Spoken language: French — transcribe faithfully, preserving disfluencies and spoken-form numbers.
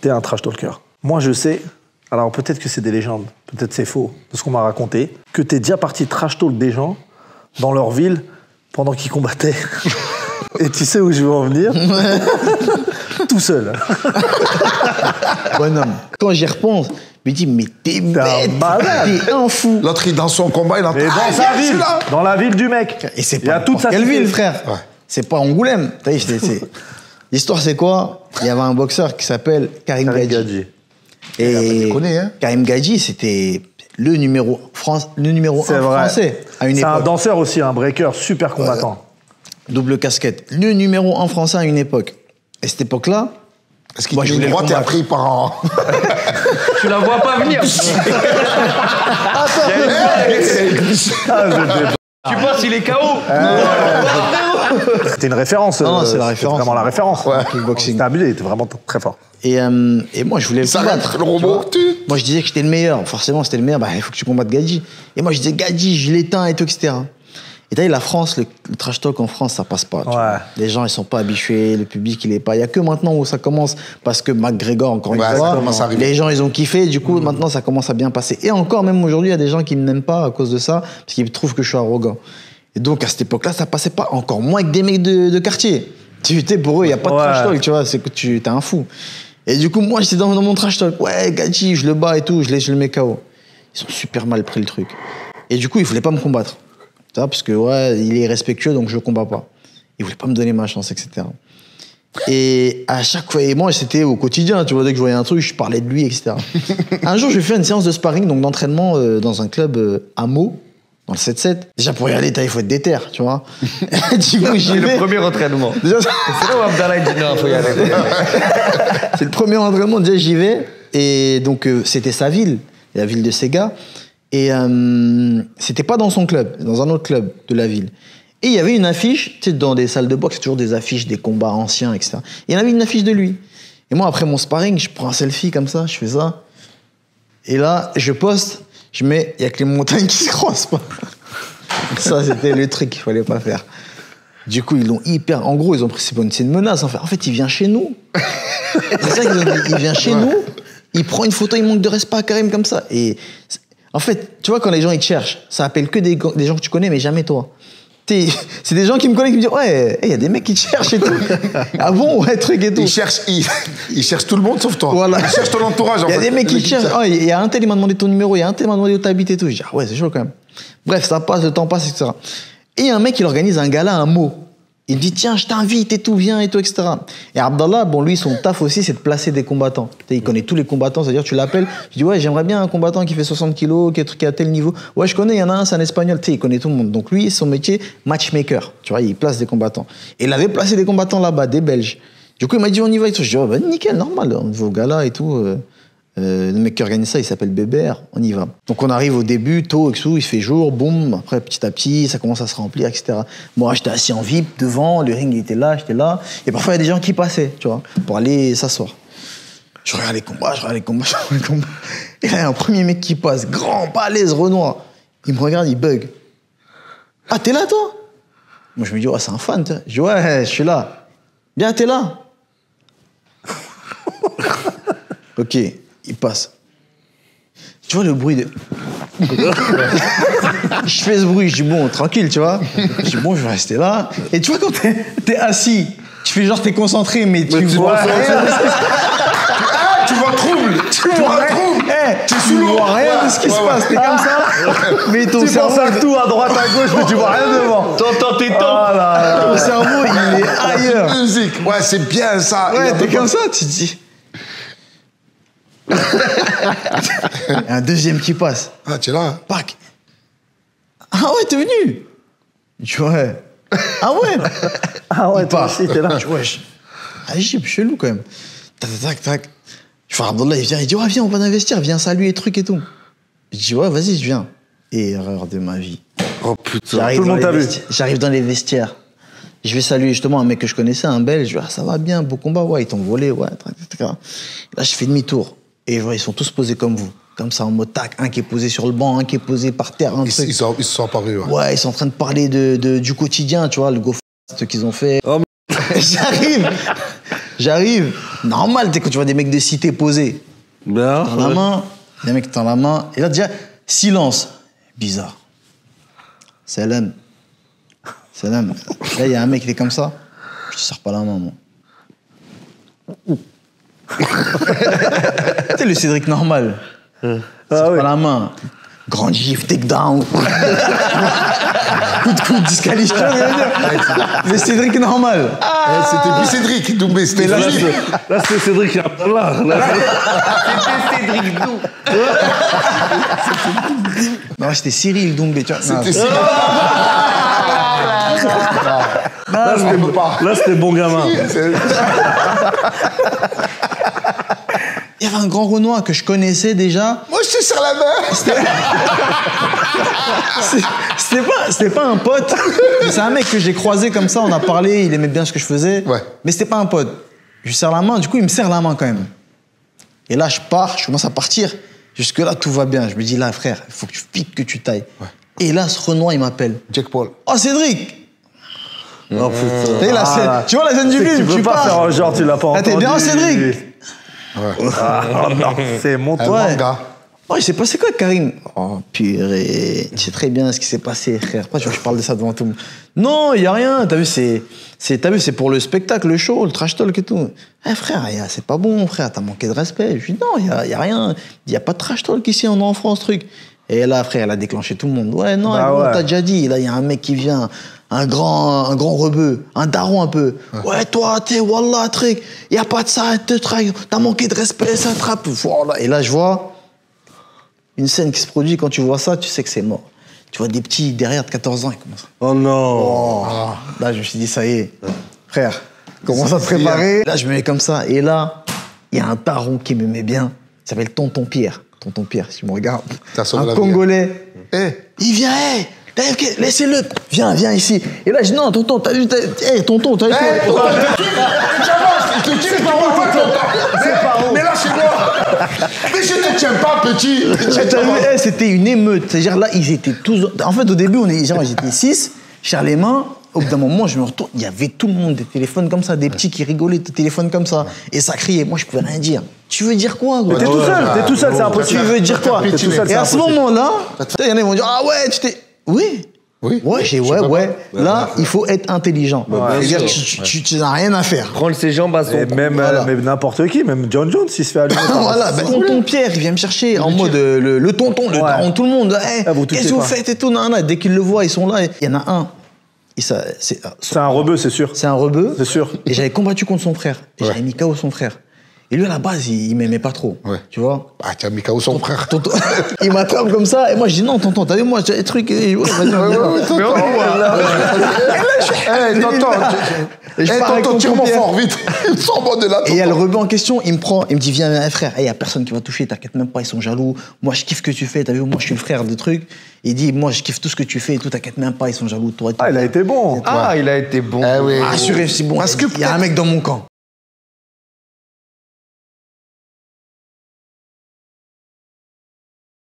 t'es un trash talker. Moi, je sais, alors peut-être que c'est des légendes, peut-être c'est faux, de ce qu'on m'a raconté, que t'es déjà parti trash talk des gens dans leur ville pendant qu'ils combattaient. Et tu sais où je veux en venir? Tout seul. Bonhomme. Quand j'y repense, je me dis, mais t'es bête, t'es un fou. L'autre, il dans son combat, il a... Mais dans ah, sa ville, là. dans la ville du mec. Et c'est Il y a pas toute sa quelle cité. ville, frère. Ouais. C'est pas Angoulême. T'as vu, c'est- c'est- L'histoire, c'est quoi? Il y avait un boxeur qui s'appelle Karim, Karim Gadji. Gadji. Et tu connais, hein. Karim Gadji, c'était le numéro, France, le numéro C'est un vrai. français à une C'est un époque. danseur aussi, un breaker, super combattant. Double casquette. Le numéro un français à une époque. Et cette époque-là, Est-ce qu'il moi, je est voulais le droite et combattre. après il part en... Tu la vois pas venir. Tu penses il est K O. C'était une référence. Non, non, c'est la euh, référence. Vraiment la référence. Ouais. Kickboxing. C'était abusé, il était vraiment très fort. et, euh, et moi, je voulais le Ça combattre. rentre, le robot. tu vois. Moi, je disais que j'étais le meilleur. Forcément, c'était le meilleur. Bah, il faut que tu combattes Gadji. Et moi, je disais Gadji, je l'éteins et tout, et cetera. Et t'as vu, la France, le, le trash talk en France, ça passe pas. tu Ouais. vois. Les gens, ils sont pas habitués, le public, il est pas. Il y a que maintenant où ça commence, parce que McGregor, encore une Ouais, ça fois, commence à arriver. les gens, ils ont kiffé. Du coup, maintenant, ça commence à bien passer. Et encore, même aujourd'hui, il y a des gens qui ne m'aiment pas à cause de ça, parce qu'ils trouvent que je suis arrogant. Et donc, à cette époque-là, ça passait pas. Encore moins que des mecs de, de quartier. Tu sais, pour eux, il y a pas de Ouais. trash talk, tu vois. C'est que tu es un fou. Et du coup, moi, j'étais dans, dans mon trash talk. Ouais, Gadji, je le bats et tout, je, l'ai- je le mets K O. Ils ont super mal pris le truc. Et du coup, ils voulaient pas me combattre. Tu vois, parce que, ouais, il est respectueux, donc je le combats pas. Ils voulaient pas me donner ma chance, et cetera. Et à chaque fois, et moi, c'était au quotidien, tu vois, dès que je voyais un truc, je parlais de lui, et cetera. Un jour, je vais faire une séance de sparring, donc d'entraînement euh, dans un club euh, à Meaux, dans le sept sept. Déjà, pour y aller, t'as- il faut être déter, tu vois. Du coup, j'y C'est le vais. premier entraînement. Déjà, C'est là où Abdallah il dit non, faut y aller. c'est le premier entraînement, déjà j'y vais. Et donc euh, c'était sa ville, la ville de Sega. Et euh, c'était pas dans son club, dans un autre club de la ville. Et il y avait une affiche, tu sais, dans des salles de boxe, il y a toujours des affiches, des combats anciens, et cetera. Et il y en avait une affiche de lui. Et moi, après mon sparring, je prends un selfie comme ça, je fais ça. Et là, je poste, je mets, il y a que les montagnes qui se croisent pas. Ça, c'était le truc qu'il fallait pas faire. Du coup, ils l'ont hyper. En gros, ils ont pris. C'est une, c'est une menace. En fait. en fait, il vient chez nous. C'est ça qu'ils ont dit. Il vient chez nous, il prend une photo, il manque de respect à Karim comme ça. Et c'est- en fait, tu vois, quand les gens ils te cherchent, ça appelle que des, des gens que tu connais, mais jamais toi. T'es- C'est des gens qui me connaissent qui me disent ouais, il y a des mecs qui te cherchent et tout. Ah bon, ouais, truc et tout. Il cherche, il, il cherche tout le monde sauf toi. Voilà. Il cherche ton entourage. en Il y a fait. des mecs Le qui te cherchent. cherche. Ah, il y a un tel, il m'a demandé ton numéro, il y a un tel, il m'a demandé où t'habites et tout. Je dis, ah ouais, c'est chaud quand même. Bref, ça passe, le temps passe, et cetera. Et il y a un mec, il organise un gala à Meaux. Il me dit, tiens, je t'invite et tout, viens et tout, et cetera. Et Abdallah, bon, lui, son taf aussi, c'est de placer des combattants. Tu sais, il connaît tous les combattants, c'est-à-dire, tu l'appelles, tu dis, ouais, j'aimerais bien un combattant qui fait soixante kilos, qui est, qui est à tel niveau. Ouais, je connais, il y en a un, c'est un espagnol, tu sais, il connaît tout le monde. Donc lui, son métier, matchmaker. Tu vois, il place des combattants. Et il avait placé des combattants là-bas, des Belges. Du coup, il m'a dit, on y va et tout. Je dis, oh, bah, nickel, normal, on va au gala et tout. euh. Euh, le mec qui organise ça, il s'appelle Bébert, on y va. Donc on arrive au début, tôt, et tout, il fait jour, boum, après petit à petit, ça commence à se remplir, et cetera. Moi, j'étais assis en V I P devant, le ring il était là, j'étais là, et parfois il y a des gens qui passaient, tu vois, pour aller s'asseoir. Je regarde les combats, je regarde les combats, je regarde les combats. Et là, il y a un premier mec qui passe, grand, balèze, Renoir. Il me regarde, il bug. Ah, t'es là, toi? Moi, je me dis, ouais, c'est un fan, tu vois. Je dis, ouais, je suis là. Bien, t'es là? Ok. Il passe. Tu vois le bruit de... Je fais ce bruit, je dis bon, tranquille, tu vois. Je dis bon, je vais rester là. Et tu vois, quand t'es, t'es assis, tu fais genre t'es concentré, mais tu Mais tu vois vois rien. Ah, tu vois trouble. Tu vois trouble. Eh, T'es tu sous l'eau. vois rien Ouais, de ce qui ouais, se ouais. passe, t'es comme ça. Mais ton Tu cerveau, penses à tout, à droite, à gauche, mais tu vois rien devant. T'entends tes temps. Ah là ton là. cerveau, il est ailleurs. Musique. Ouais, c'est bien ça. Ouais, Il t'es y a comme ça, tu te dis. Un deuxième qui passe. Ah, tu es là. Pac. Ah ouais, t'es venu. Je dis ouais. Ah ouais. Ah ouais, Il toi part. aussi, t'es là. Je dis ouais. je- Ah, j'ai chelou quand même. Tac, tac, tac. Je fais Abdallah, il vient, il dit ouais, viens, on va investir, viens saluer et trucs et tout. Je dis ouais, vas-y, je viens. Et erreur de ma vie. Oh putain. J'arrive tout le dans monde les t'a vu. vestiaires- J'arrive dans les vestiaires. Je vais saluer justement un mec que je connaissais, un Belge. Je dis, ah, ça va bien, beau combat, ouais, ils t'ont volé, ouais. tac, tac, tac. Là, je fais demi-tour. Et je vois, ils sont tous posés comme vous. Comme ça, en mode tac. Un qui est posé sur le banc, un qui est posé par terre. Un Ils, truc. ils sont, ils se sont apparus. Ouais. Ouais, ils sont en train de parler de, de- du quotidien, tu vois, le go f- qu'ils ont fait. Oh, J'arrive, j'arrive. Normal, tu sais, quand tu vois des mecs de cité posés. Bien. Dans la main, il y a un mec qui tend la main. Et là, déjà, silence. Bizarre. Salam. Salam. Là, il y a un mec qui est comme ça. Je te sers pas la main, moi. Tu sais, le Cédric normal. Ah, Sers oui. pas la main. Grand gif, take down. Coup de coude, disqualifié. Le Cédric normal. Eh, C'était plus Cédric, Doumbé, c'était Là, Cédric. c'est- là, c'est Cédric et Abdallah. Là, C'était Cédric Dou. Non, c'était Cyril Doumbé, tu vois. Non, C'était Cédric. là, c'était on peut pas. là, c'était bon gamin. C'est- il y avait un grand Renoir que je connaissais déjà. Moi, je te serre la main. C'est- C'était pas, c'était pas un pote. C'est un mec que j'ai croisé comme ça, on a parlé, il aimait bien ce que je faisais. Ouais. Mais c'était pas un pote. Je lui serre la main, du coup, il me serre la main quand même. Et là, je pars, je commence à partir. Jusque-là, tout va bien. Je me dis, là, frère, il faut que tu piques, que tu tailles. Et là, ce Renoir, il m'appelle. Jack Paul. Oh, Cédric! Oh, putain. T'as vu la scène- Ah, tu vois la scène du c'est que film, tu peux tu pas pars. faire un genre, tu l'as pas Ah, entendu. t'es bien, Cédric? Ah, non, c'est mon Un tour. Ouais. manga. Oh, il s'est passé quoi, Karim? Oh, purée. Tu sais très bien ce qui s'est passé, frère. Pourquoi tu veux que je parle de ça devant tout le monde? Non, il y a rien. T'as vu, c'est, c'est, t'as vu, c'est pour le spectacle, le show, le trash talk et tout. Eh, frère, y a- c'est pas bon, frère. T'as manqué de respect. Je lui dis, non, il y a, y a rien. Il y a pas de trash talk ici, on est en France, truc. Et là, frère, elle a déclenché tout le monde. Ouais, non, Bah bon, ouais. t'as déjà dit. Là, il y a un mec qui vient, un grand, un grand rebeu, un daron un peu. Ouais, toi, t'es, wallah, truc. Y a pas de ça, te traque. T'as manqué de respect, ça trappe. Voilà. Et là, je vois une scène qui se produit. Quand tu vois ça, tu sais que c'est mort. Tu vois des petits derrière de quatorze ans, ils commencent. Oh non. Oh. Là, je me suis dit, ça y est, frère, commence à te préparer. Là, je me mets comme ça. Et là, il y a un daron qui me met bien. Il s'appelle Tonton Pierre. Tonton Pierre, si tu me regardes. T'as sauvé Un la vie, Congolais. Eh, Il vient, hé, hey, ok, laissez-le. Viens, viens ici. Et là, je dis, non, tonton, t'as vu, hé, tonton, t'as vu. eh, tonton, je te tire par où, tonton? Mais là, c'est moi. Mais je te tiens pas, petit. T'as vu, eh, c'était une émeute. C'est-à-dire là, ils étaient tous. En fait, au début, on est, genre, ils étaient six, chers les mains. Au bout d'un moment, je me retourne, il y avait tout le monde, des téléphones comme ça, des petits qui rigolaient, des téléphones comme ça. Et ça criait. Moi, je pouvais rien dire. Tu veux dire quoi, gros? T'es tout seul, t'es tout seul, c'est Tu impossible. veux dire quoi? T'es tout seul, Et c'est à ce impossible. moment-là, il y en a qui vont dire, ah ouais, tu t'es. Oui. Oui. Ouais, j'ai ouais, ouais. Là, il faut être intelligent. C'est-à-dire, tu, tu, tu- tu n'as rien à faire. Prendre ses jambes à son Et cou. même, Voilà. euh, même n'importe qui, même John Jones, il se fait allumer. par- Voilà, ben, tonton Pierre, il vient me chercher en mode euh, le, le tonton, le Ouais. daron, tout le monde. Hey, Ah, vous touchez qu'est-ce que vous pas. faites et tout, nan, nan. Dès qu'ils le voient, ils sont là. Il y en a un. Et ça, c'est, C'est un rebeu, c'est sûr. c'est un rebeu. C'est sûr. Et j'avais combattu contre son frère. Et j'avais mis K O son frère. Et lui, à la base, il, il m'aimait pas trop. Ouais. Tu vois? Ah, tu as mis K O son frère. Tonton- il m'attrape comme ça. Et moi, je dis non, tonton, t'as vu, moi, j'ai des trucs. Et, ouais, vas-y, Ouais, ouais, ouais, tonton. Eh, tonton. Et je Eh, pars avec tonton, tonton tire-moi Pierre. fort, vite. Sors-moi de là, Et il y a le tonton. rebeu en question, il me prend, il me dit, viens, viens, frère, il y a personne qui va toucher, t'inquiète même pas, ils sont jaloux. Moi, je kiffe ce que tu fais, t'as vu, moi, je suis le frère de trucs. Il dit, moi, je kiffe tout ce que tu fais et tout, t'inquiète même pas, ils sont jaloux de toi et tout. Ah, il a été bon. Ah, il a été bon. Eh oui. Assuré, c'est bon. Parce que il y a un mec dans mon camp.